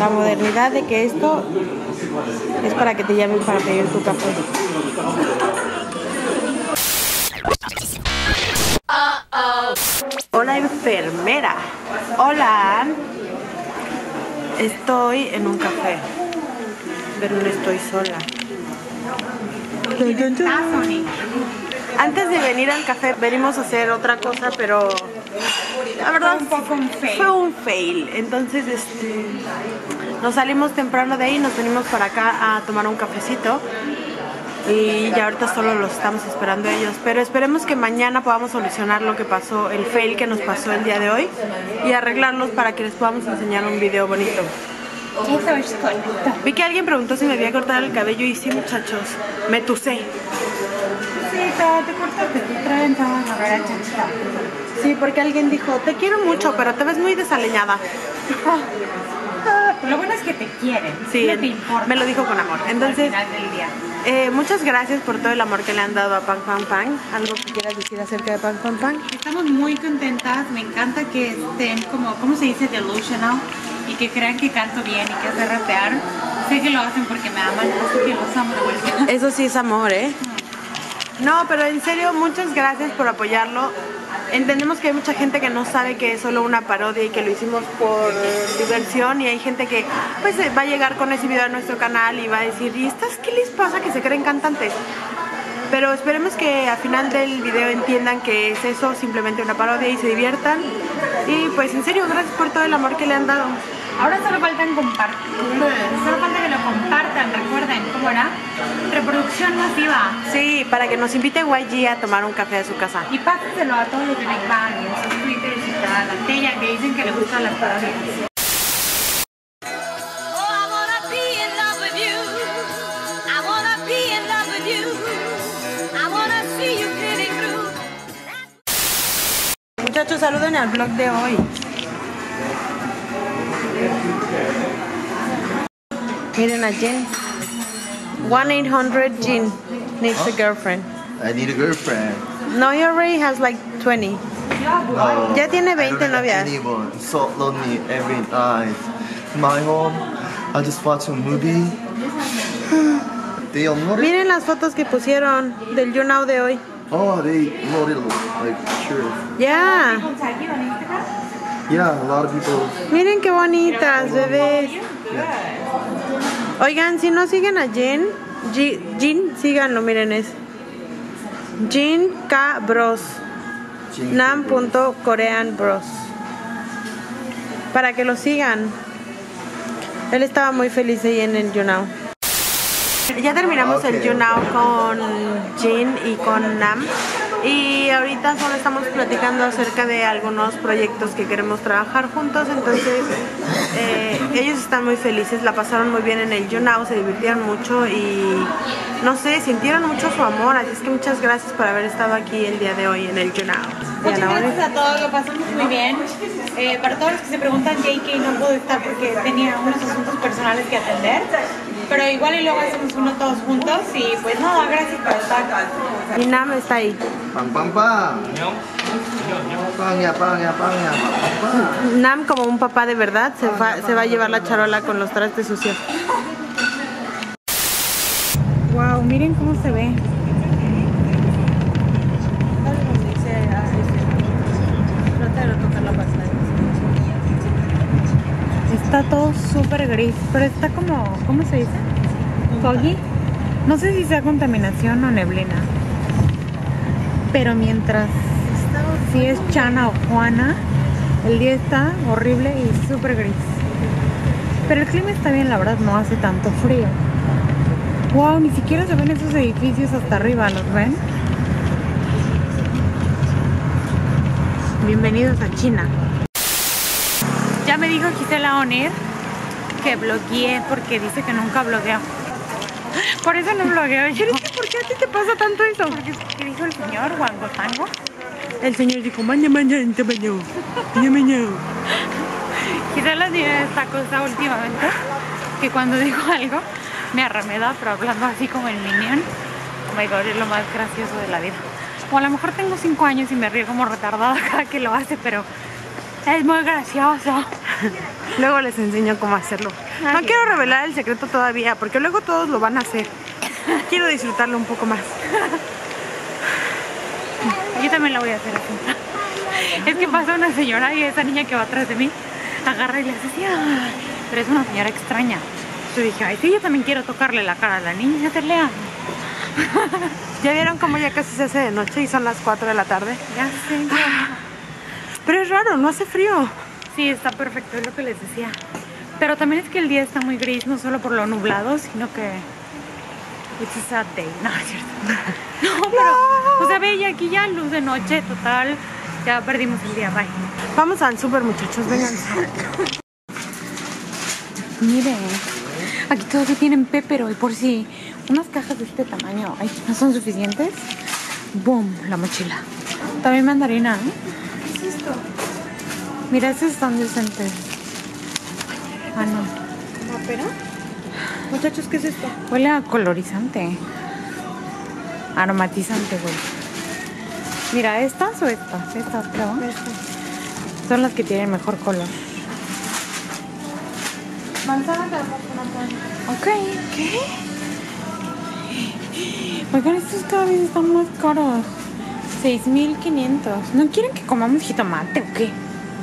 La modernidad de que esto es para que te llamen para pedir tu café. Hola, enfermera. Hola. Estoy en un café, pero no estoy sola. Antes de venir al café venimos a hacer otra cosa, pero la verdad fue un fail. Entonces nos salimos temprano de ahí, nos venimos para acá a tomar un cafecito y ya ahorita solo los estamos esperando a ellos, pero esperemos que mañana podamos solucionar lo que pasó, el fail que nos pasó el día de hoy, y arreglarlos para que les podamos enseñar un video bonito. Eso es correcto. Vi que alguien preguntó si me había cortado el cabello y sí, muchachos, me tusé. Sí, te cortaste tu trenza, la verdad, chiquita. Sí, porque alguien dijo, te quiero mucho, pero te ves muy desaleñada. Lo bueno es que te quieren. Sí, no te importa. me lo dijo con amor. Entonces, al final del día. Muchas gracias por todo el amor que le han dado a Pan Pan Pan. ¿Algo que quieras decir acerca de Pan Pan Pan? Estamos muy contentas. Me encanta que estén como, ¿cómo se dice? Delusional. Y que crean que canto bien y que sé rapear. Sé que lo hacen porque me aman, así que los amo de vuelta. Eso sí es amor, ¿eh? No, pero en serio, muchas gracias por apoyarlo. Entendemos que hay mucha gente que no sabe que es solo una parodia y que lo hicimos por diversión, y hay gente que pues va a llegar con ese video a nuestro canal y va a decir, ¿y estas qué les pasa que se creen cantantes? Pero esperemos que al final del video entiendan que es eso, simplemente una parodia, y se diviertan. Y pues en serio, gracias por todo el amor que le han dado. Ahora solo faltan compartir. Solo falta que lo compartan, recuerden, ¿cómo era? Reproducción masiva. Sí, para que nos invite YG a tomar un café a su casa. Y pásenselo a todos los de Big Bang, en sus Twitter y a la Tella, que dicen que le gustan las parodias. Muchachos, saluden al vlog de hoy. Miren a Jin. 1-800-JIN needs a girlfriend. I need a girlfriend. No, he already has like 20. No, Ya tiene 20 I don't have novias. anyone. So lonely every night. My home, I just watch a movie. They uploaded. Miren las fotos que pusieron del YouNow de hoy. Oh, they loaded like sure. Ya. Yeah, a lot of people. Miren qué bonitas, bebés. Oigan, si no siguen a Jin, síganlo, miren, es Jin K Bros. Nam.koreanbros. Para que lo sigan. Él estaba muy feliz ahí en el YouNow. Ya terminamos el YouNow con Jin y con Nam, y ahorita solo estamos platicando acerca de algunos proyectos que queremos trabajar juntos. Entonces ellos están muy felices, la pasaron muy bien en el YouNow, se divirtieron mucho y no sé, sintieron mucho su amor. Así es que muchas gracias por haber estado aquí el día de hoy en el YouNow. Muchas gracias a todos, lo pasamos muy bien. Para todos los que se preguntan, JK no pudo estar porque tenía unos asuntos personales que atender, pero igual y luego hacemos uno todos juntos. Y pues nada, gracias por estar. Y Nam está ahí. Pam pam pam. Pam, pam. Nam, como un papá de verdad, se va a llevar la charola con los trastes sucios. Wow, miren cómo se ve. Está todo súper gris, pero está como, ¿cómo se dice? Foggy. No sé si sea contaminación o neblina. Pero mientras si es Chana o Juana, el día está horrible y súper gris. Pero el clima está bien, la verdad, no hace tanto frío. Wow, ni siquiera se ven esos edificios hasta arriba, ¿los ven? Bienvenidos a China. Ya me dijo Gisela Onir que blogueé porque dice que nunca blogueo. Por eso no blogueo yo. ¿Pero es que por qué a ti te pasa tanto eso? Porque ¿qué dijo el señor Wangotango? El señor dijo, maña, te bañó. Maña. Gisela tiene esta cosa últimamente, que cuando digo algo me arremeda, pero hablando así como el Minion. Oh my God, es lo más gracioso de la vida. O a lo mejor tengo 5 años y me río como retardada cada que lo hace, pero es muy gracioso. Luego les enseño cómo hacerlo. No quiero revelar el secreto todavía, porque luego todos lo van a hacer. Quiero disfrutarlo un poco más. Yo también la voy a hacer así. Es que pasa una señora y esa niña que va atrás de mí agarra y le hace así, ¡ah! Pero es una señora extraña. Yo dije, ay, sí, yo también quiero tocarle la cara a la niña, hacerle a... ¿Ya vieron cómo ya casi se hace de noche y son las 4 de la tarde? Ya sé. Pero es raro, no hace frío. Sí, está perfecto, es lo que les decía. Pero también es que el día está muy gris, no solo por lo nublado, sino que... It's a sad day. No, es cierto. No, pero... O sea, ve, y aquí ya luz de noche, total. Ya perdimos el día, bye. Vamos al súper, muchachos, vengan. Miren, aquí todavía tienen pépero y por si unas cajas de este tamaño ay, no son suficientes, boom, la mochila. También mandarina, ¿eh? ¿Qué es esto? Mira, estos están decentes. Ah, no. ¿Papero? Muchachos, ¿qué es esto? Huele a colorizante. Aromatizante, güey. Mira, ¿estas o estas? Estas, creo. Son las que tienen mejor color. Manzana te la puedo poner. Ok. ¿Qué? Oigan, estos cada vez están más caros. 6,500. ¿No quieren que comamos jitomate o qué?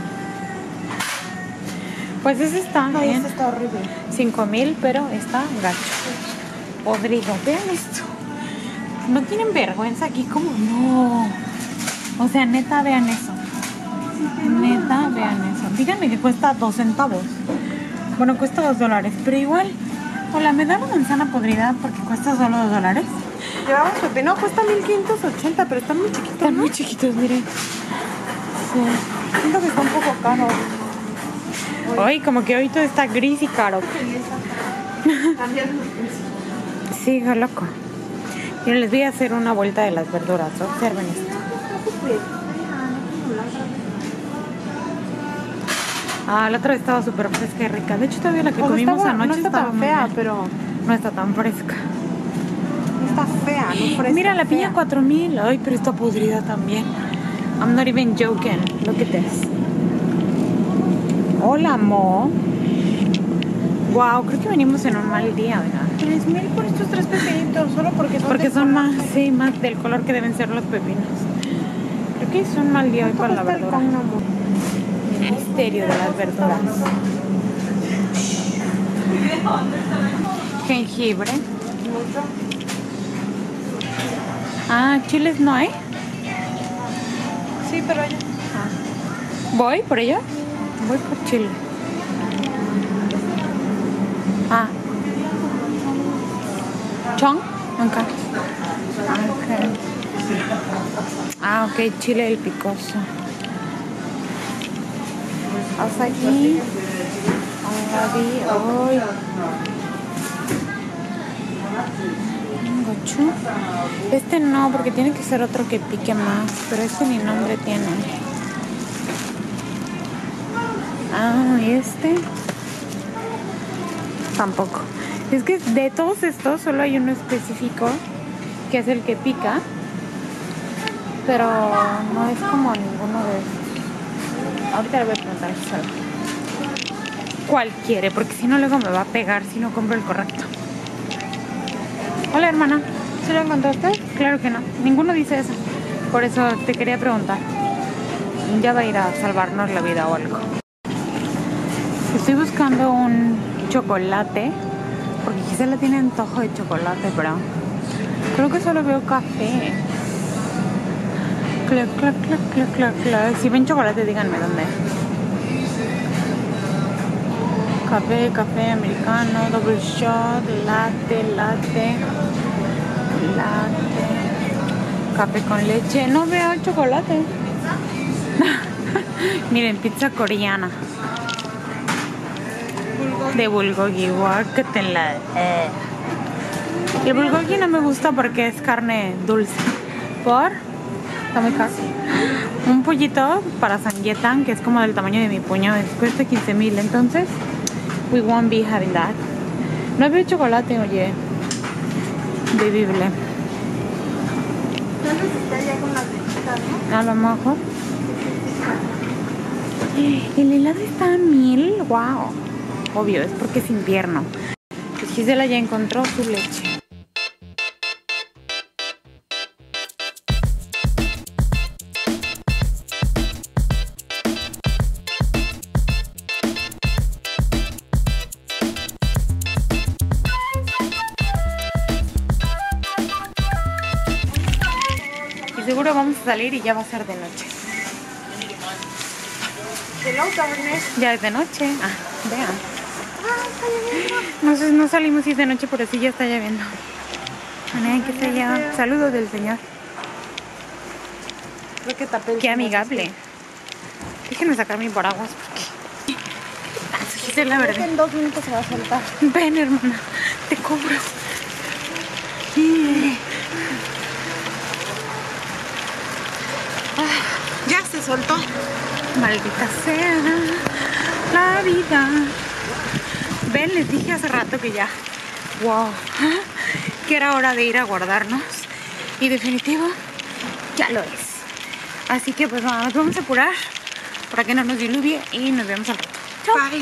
Pues ese está Ay, bien. este está horrible. 5,000, pero está gacho. Podrido. Vean esto. No tienen vergüenza aquí, como no. O sea, neta, vean eso. Neta, vean eso. Díganme que cuesta 2 centavos. Bueno, cuesta $2, pero igual. Hola, ¿me da una manzana podrida porque cuesta solo $2? Llevamos pepino, cuesta 1,580, pero están muy chiquitos. Están muy chiquitos, miren. Sí. Siento que está un poco caro. Ay, como que hoy todo está gris y caro. Sí, qué loco. Miren, les voy a hacer una vuelta de las verduras. Observen esto. Ah, la otra vez estaba súper fresca y rica. De hecho, todavía la que comimos anoche no está estaba tan muy fea, bien. pero No está tan fresca. no está fea, no fresca. Mira, la piña fea. 4,000. Ay, pero está podrida también. I'm not even joking. Look at this. Hola, Mo. Wow, creo que venimos en un mal día, ¿verdad? 3,000 por estos 3 pepinitos, solo porque Porque son más, sí, más del color que deben ser los pepinos. Creo que es un mal día hoy para la verdura. El misterio de las verduras. Jengibre. Ah, chiles no hay. Sí, pero ya. ¿Voy por ello? Voy por chile. Ah. ¿Chong? Acá. Ah, ok, chile el picoso. Hasta aquí. Ay. Gochu. Este no, porque tiene que ser otro que pique más. Pero este ni nombre tiene. Ah, este. Tampoco. Es que de todos estos solo hay uno específico que es el que pica. Pero no es como ninguno de estos. Ahorita le voy a preguntar si sabe cuál quiere, porque si no luego me va a pegar si no compro el correcto. Hola, hermana. ¿Sí lo encontraste? Claro que no. Ninguno dice eso. Por eso te quería preguntar. Ya va a ir a salvarnos la vida o algo. Estoy buscando un chocolate, porque Gisela tiene antojo de chocolate, pero creo que solo veo café. Clac, clac, clac, clac, clac, clac. Si ven chocolate, díganme dónde. Café americano, double shot, latte. Café con leche. No veo chocolate. Miren, pizza coreana. De bulgogi, guácatelas. El bulgogi no me gusta porque es carne dulce. ¿Por? Está muy caro. Un pollito para sanguietán, que es como del tamaño de mi puño, cuesta 15,000. Entonces, we won't be having that. No veo chocolate, oye. Bebible. Tal vez está ya con las lechitas, ¿no? A lo mejor. El helado está a 1000, wow. Obvio, es porque es invierno. Pues Gisela ya encontró su leche. Y seguro vamos a salir y ya va a ser de noche. Ya es de noche. Ah, vean. No salimos si es de noche, pero sí ya está lloviendo. Miren que está ya. Saludos del señor. Creo que tapé. Qué amigable. Déjenme sacar mi paraguas porque... Esa es la Creo que verdad. en 2 minutos se va a soltar. Ven, hermana. Te cobro. Ya se soltó. Maldita sea la vida. Ven, les dije hace rato que ya. Wow. Que era hora de ir a guardarnos. Y definitivo, ya lo es. Así que pues nos vamos a apurar para que no nos diluvie y nos vemos al rato. Chao. Bye.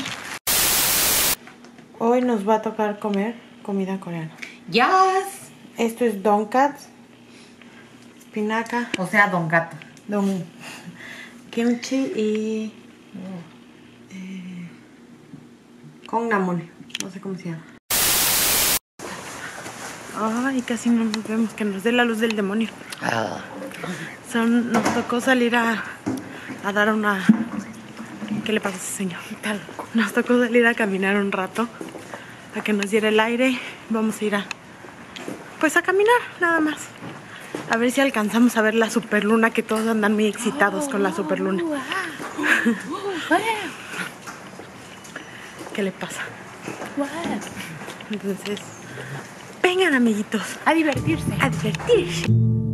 Hoy nos va a tocar comer comida coreana. Yes. Esto es donkat, espinaca, O sea, Don Gato. kimchi y kongnamon. No sé cómo se llama. Ay, casi no nos vemos, que nos dé la luz del demonio. Nos tocó salir a dar una... ¿Qué le pasa a ese señor? Nos tocó salir a caminar un rato, a que nos diera el aire. Vamos a ir a caminar, nada más. A ver si alcanzamos a ver la superluna, que todos andan muy excitados con la superluna. ¿Qué le pasa? Entonces, vengan, amiguitos, A divertirse. a divertirse.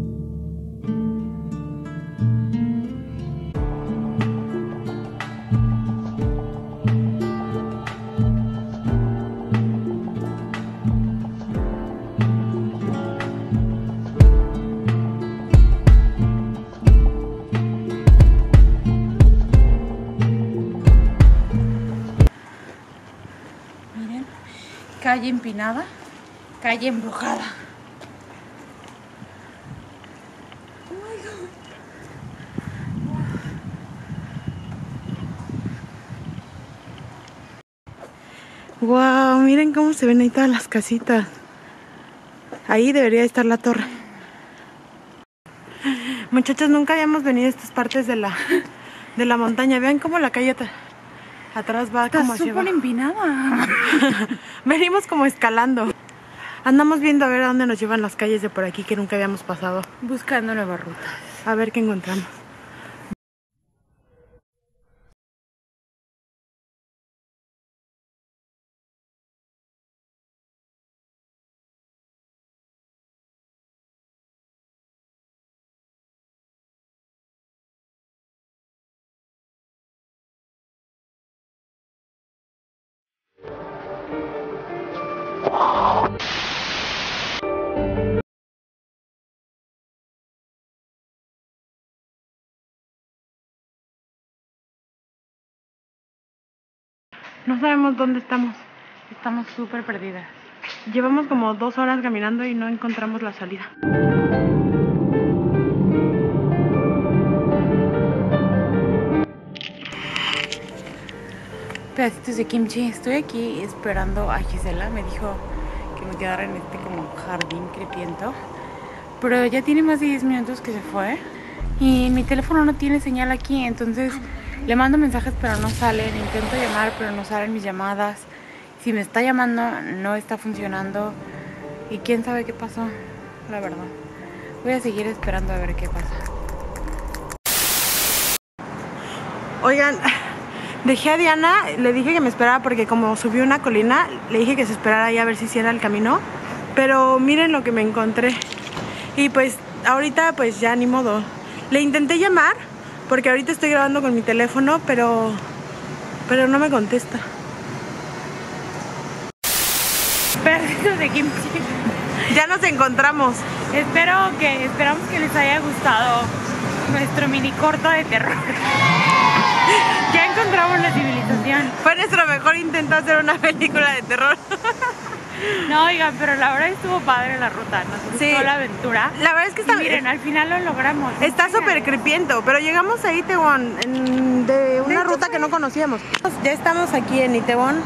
Miren, calle empinada, calle embrujada. Wow, miren cómo se ven ahí todas las casitas. Ahí debería estar la torre. Muchachos, nunca habíamos venido a estas partes de la montaña. Vean cómo la calle atrás va como Está hacia súper abajo. empinada. Venimos como escalando. Andamos viendo a ver a dónde nos llevan las calles de por aquí que nunca habíamos pasado. Buscando nueva ruta. A ver qué encontramos. No sabemos dónde estamos. Estamos súper perdidas. Llevamos como 2 horas caminando y no encontramos la salida. Pedacitos de kimchi. Estoy aquí esperando a Gisela. Me dijo que me quedara en este como jardín crepiento. Pero ya tiene más de 10 minutos que se fue. Y mi teléfono no tiene señal aquí. Entonces le mando mensajes pero no salen. Intento llamar pero no salen mis llamadas. Si me está llamando no está funcionando. Y quién sabe qué pasó, la verdad. Voy a seguir esperando a ver qué pasa. Oigan, dejé a Diana, le dije que me esperara porque como subió una colina, le dije que se esperara ahí a ver si hiciera el camino. Pero miren lo que me encontré. Y pues ahorita pues ya ni modo. Le intenté llamar porque ahorita estoy grabando con mi teléfono, pero no me contesta. Pedacitos de kimchi. Ya nos encontramos. Esperamos que les haya gustado nuestro mini corto de terror. Ya encontramos la civilización. Fue nuestro mejor intento hacer una película de terror. No, oigan, pero la verdad estuvo padre la ruta, nos gustó Sí. la aventura. La verdad es que está Miren, al final lo logramos. Está súper cripiento, pero llegamos a Itaewon de una ruta que no conocíamos. Ya estamos aquí en Itaewon.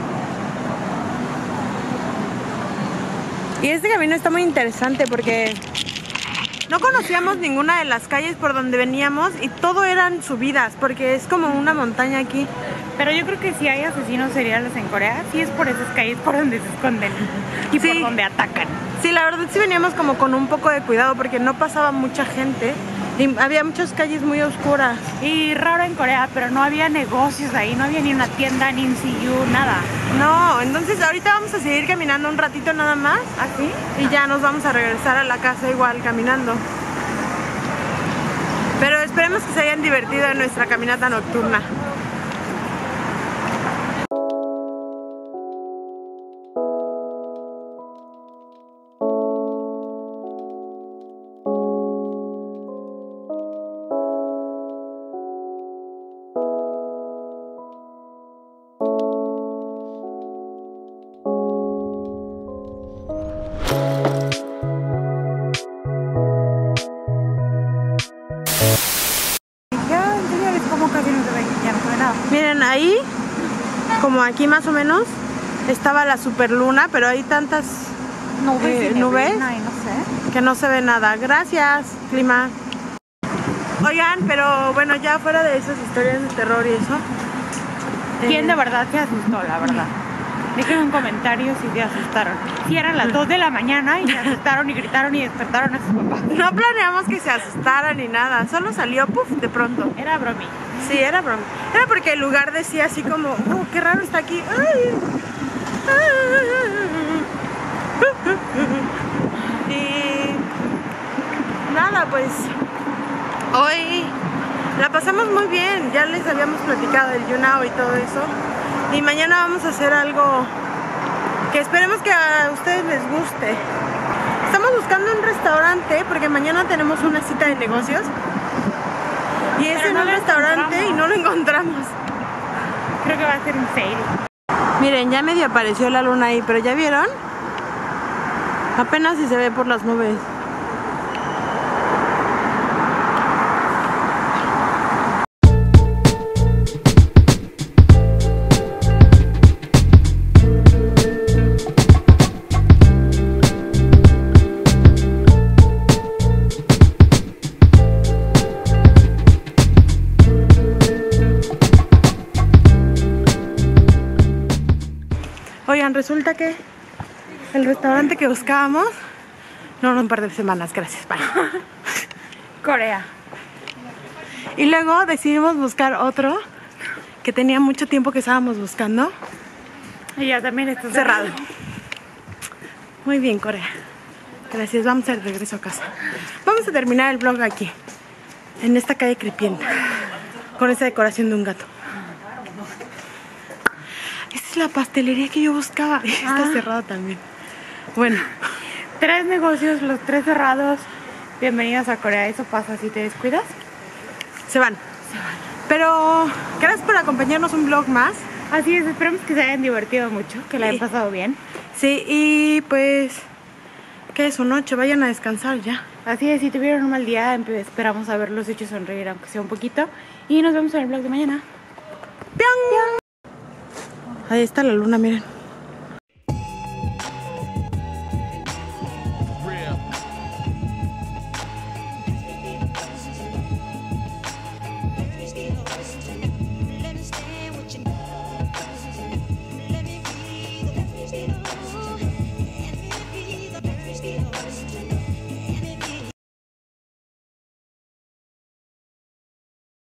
Y este camino está muy interesante porque no conocíamos ninguna de las calles por donde veníamos y todo eran subidas porque es como una montaña aquí. Pero yo creo que si hay asesinos seriales en Corea, sí es por esas calles por donde se esconden y Sí. por donde atacan. Sí, la verdad sí veníamos como con un poco de cuidado porque no pasaba mucha gente y había muchas calles muy oscuras. Y raro en Corea, pero no había negocios ahí, no había ni una tienda, ni un CU, nada. No, entonces ahorita vamos a seguir caminando un ratito nada más. ¿Así? Y ya nos vamos a regresar a la casa igual caminando. Pero esperemos que se hayan divertido en nuestra caminata nocturna. Ya, enséñales cómo casi no se ve, ya no se ve nada. Miren, ahí, como aquí más o menos, estaba la superluna, pero hay tantas Nubes y nubes neblina y no sé. que no se ve nada. Gracias, clima. Oigan, pero bueno, ya fuera de esas historias de terror y eso. ¿Quién de verdad se asustó, la verdad? Dejen un comentario si se asustaron. Si eran las 2 de la mañana y se asustaron y gritaron y despertaron a sus papás. No planeamos que se asustaran ni nada, solo salió puff de pronto. Era bromi. Sí, era broma. Era porque el lugar decía así como, oh, qué raro está aquí. Ay. Y nada, pues hoy la pasamos muy bien. Ya les habíamos platicado del YouNow y todo eso. Y mañana vamos a hacer algo que esperemos que a ustedes les guste. Estamos buscando un restaurante porque mañana tenemos una cita de negocios. Y es Pero en no un lo restaurante encontramos. y no lo encontramos. Creo que va a ser un fail. Miren, ya medio apareció la luna ahí, pero ¿ya vieron? Apenas si se ve por las nubes. Oigan, resulta que el restaurante que buscábamos, no, un par de semanas, gracias, bye. Corea. Y luego decidimos buscar otro que tenía mucho tiempo que estábamos buscando, Y ya también está cerrado. Muy bien, Corea. Gracias, vamos de regreso a casa. Vamos a terminar el vlog aquí, en esta calle cripienta, con esa decoración de un gato. Esta es la pastelería que yo buscaba. Está cerrada también. Bueno, 3 negocios, los 3 cerrados. Bienvenidos a Corea. Eso pasa si te descuidas. se van. Pero gracias por acompañarnos un vlog más. Así es, esperemos que se hayan divertido mucho, que la hayan pasado bien. Sí, y pues, ¿qué es su noche? Vayan a descansar ya. Así es, si tuvieron un mal día, esperamos haberlos hecho sonreír, aunque sea un poquito. Y nos vemos en el vlog de mañana. ¡Piang! Ahí está la luna, miren.